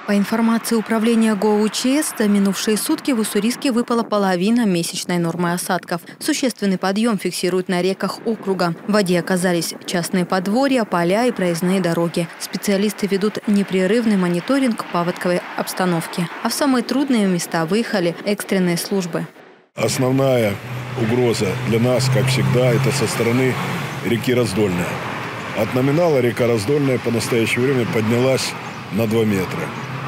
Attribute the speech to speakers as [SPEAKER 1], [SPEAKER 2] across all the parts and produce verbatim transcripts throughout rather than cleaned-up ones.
[SPEAKER 1] По информации управления ГОУЧС, за минувшие сутки в Уссурийске выпала половина месячной нормы осадков. Существенный подъем фиксируют на реках округа. В воде оказались частные подворья, поля и проездные дороги. Специалисты ведут непрерывный мониторинг паводковой обстановки. А в самые трудные места выехали экстренные службы.
[SPEAKER 2] Основная угроза для нас, как всегда, это со стороны реки Раздольная. От номинала река Раздольная по настоящее время поднялась на два метра.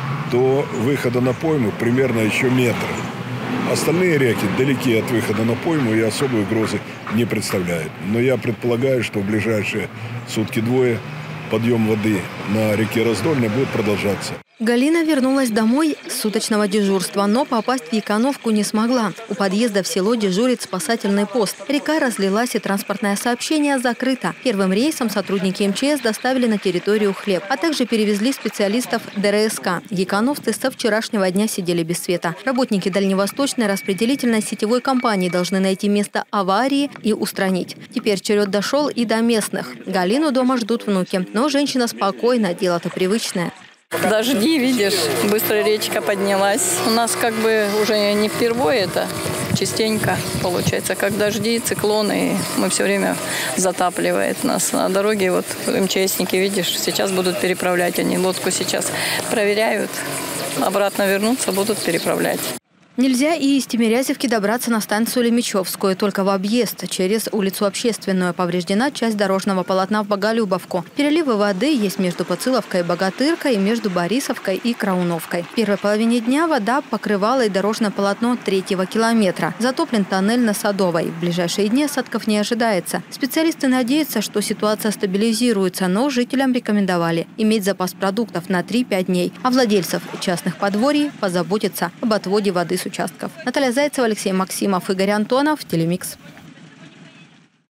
[SPEAKER 2] До выхода на пойму примерно еще метр. Остальные реки далеки от выхода на пойму и особой угрозы не представляют. Но я предполагаю, что в ближайшие сутки-двое подъем воды на реке Раздольная будет продолжаться.
[SPEAKER 1] Галина вернулась домой с суточного дежурства, но попасть в Якановку не смогла. У подъезда в село дежурит спасательный пост. Река разлилась, и транспортное сообщение закрыто. Первым рейсом сотрудники эм че эс доставили на территорию хлеб, а также перевезли специалистов дэ эр эс ка. Якановцы со вчерашнего дня сидели без света. Работники дальневосточной распределительной сетевой компании должны найти место аварии и устранить. Теперь черед дошел и до местных. Галину дома ждут внуки. Но женщина спокойна, дело-то привычное.
[SPEAKER 3] Дожди, видишь, быстро речка поднялась. У нас как бы уже не впервые это, частенько получается, как дожди, циклоны, мы все время затапливает нас. На дороге вот эм че эсники, видишь, сейчас будут переправлять, они лодку сейчас проверяют, обратно вернуться, будут переправлять.
[SPEAKER 1] Нельзя и из Тимирязевки добраться на станцию Лемичевскую, только в объезд. Через улицу Общественную повреждена часть дорожного полотна в Боголюбовку. Переливы воды есть между Поциловкой и Богатыркой, и между Борисовкой и Крауновкой. В первой половине дня вода покрывала и дорожное полотно третьего километра. Затоплен тоннель на Садовой. В ближайшие дни осадков не ожидается. Специалисты надеются, что ситуация стабилизируется, но жителям рекомендовали иметь запас продуктов на три-пять дней. А владельцев частных подворий позаботиться об отводе воды с участков. Наталья Зайцева, Алексей Максимов, Игорь Антонов, Телемикс.